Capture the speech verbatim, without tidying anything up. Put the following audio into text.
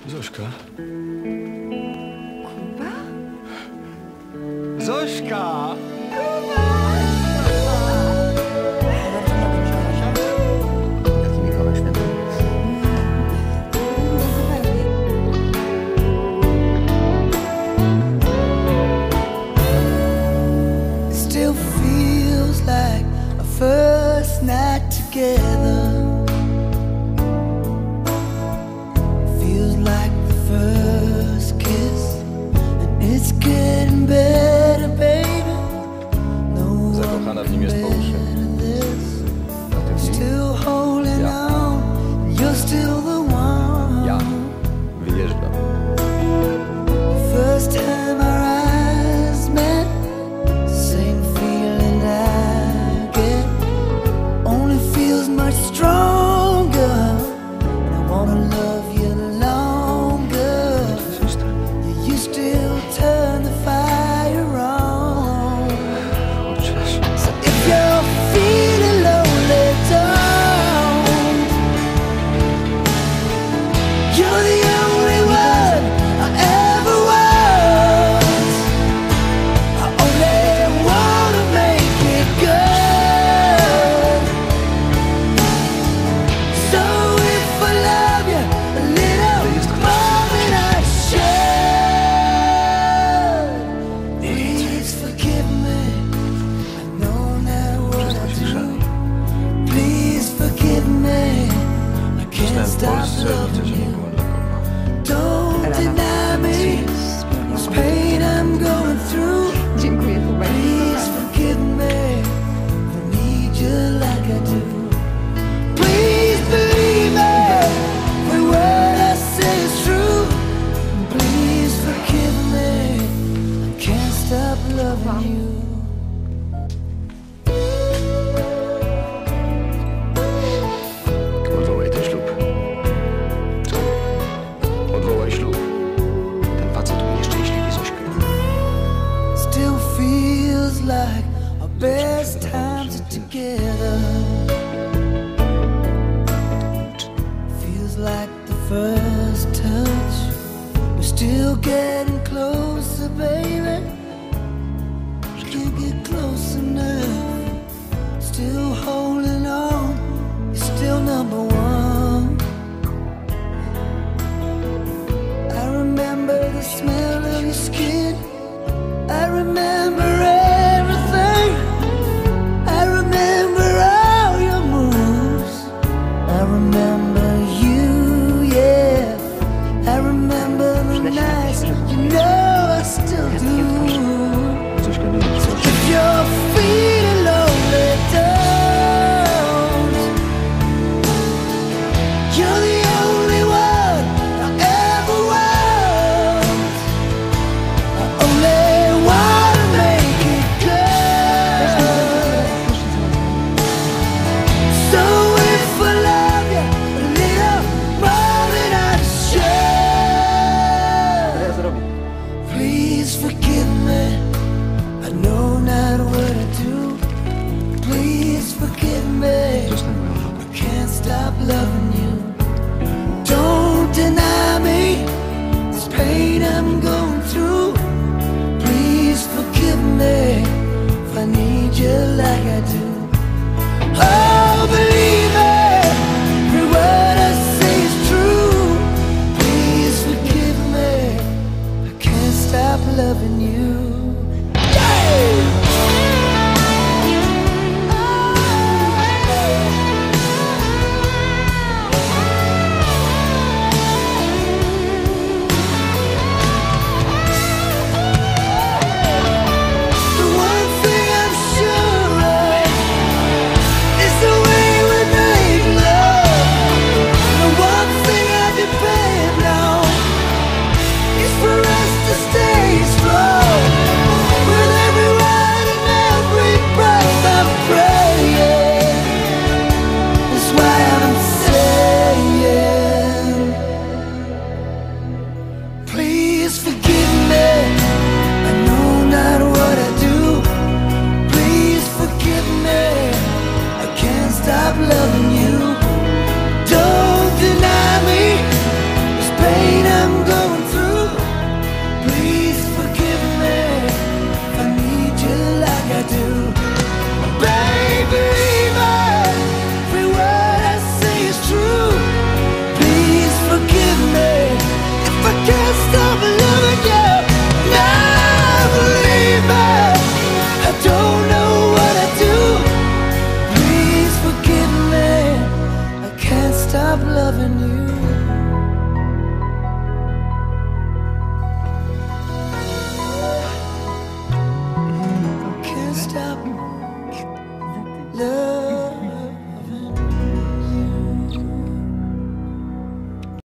Zośka? Kuba? Zośka! Still feels like a first night together. Feels like the first kiss, and it's getting better, baby. No Zakochana w nim jest po uszy. Still holding on, you're still the one. Ja wyjeżdżam. First time our eyes met, same feeling I get, only feels much stronger. And I wanna love you longer. You still turn the fire on. So if you're feeling lonely, don't. You're the only one I ever was. I only wanna make it good. So if I love you a little more than I should, please forgive me. I know not what I do. Please forgive me. I can't stop loving you. Don't deny me this pain I'm going through. Dziękuję, Kuba. Please forgive me. I need you like I do. Please believe me. Every word I say is true. Please forgive me. I can't stop loving you. Odwołaj ten ślub. Co? Odwołaj ślub. Ten facet unieszczęśliwi Zośkę. Still feels like our best times are together. Feels like the first touch. We're still getting closer, baby. Can't get close enough. Still holding on. You're still number one. I remember the smell of your skin. I remember everything. I remember all your moves. I remember you, yeah. I remember the nights. You know I still do. Zośka nie jest. If you're feeling lonely, don't. You're the only one I ever was. I only wanna make it good. So if I love you a little more than I should, please forgive me. I know not what I do. Please forgive me. Zostań moją żoną. I can't stop loving you. Don't deny me this pain I'm going through. Please forgive me if I need you